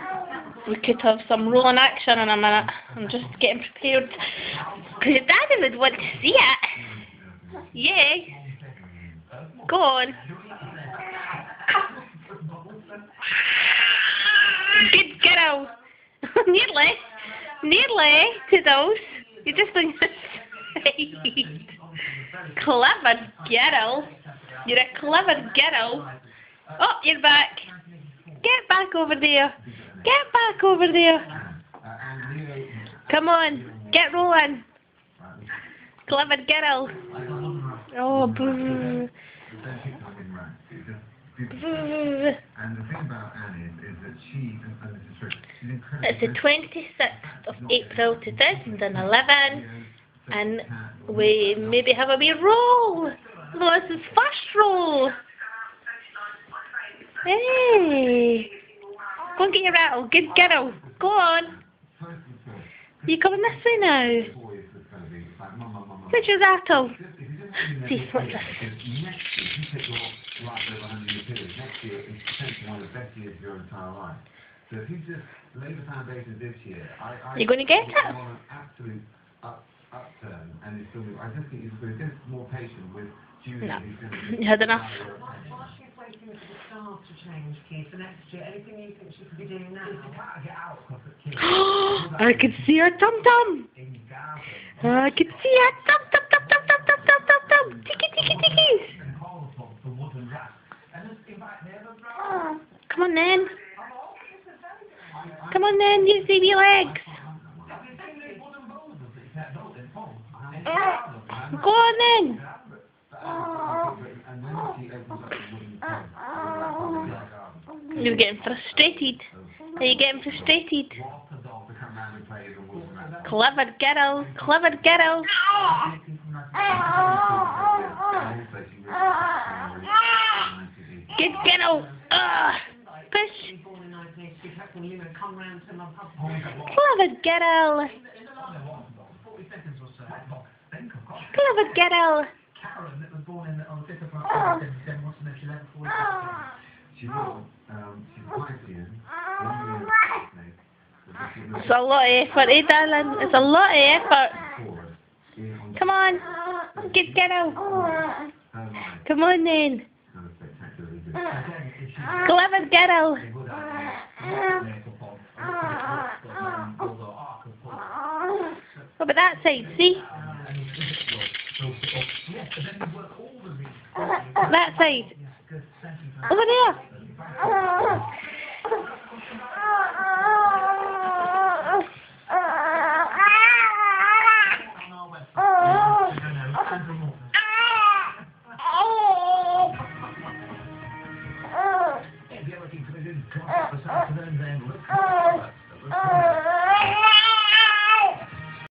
We could have some rolling action in a minute. I'm just getting prepared. Because your daddy would want to see it. Yeah. Go on. Good girl. Nearly. Nearly, Toodles. You're just on your side. Clever girl. You're a clever girl. Oh, you're back. Get back over there. Get back over there. Come on. Get rolling. Clever girl. Oh, boo. It's the 26th of April 2011 and we maybe have a wee roll. Lois's first roll. Hey, go and get your rattle. Good girl. Go on. You coming this way now? Where's your rattle? See, what's this? You're going to get it? No, you had enough. I could see her tum-tum. I could see her tum-tum-tum-tum-tum-tum-tum-tum. Tiki-tiki-tiki. Come on then. Come on then, use the wee legs. Go on then. You're getting frustrated. Are you getting frustrated? Clever girl. Clever girl. Good girl. Push. Clever girl. Clever girl. It's a lot of effort, eh, darling? It's a lot of effort. Come on. Good girl. Come on then. Clever girl. What about that side, see? That side. Over there. If you're looking for a good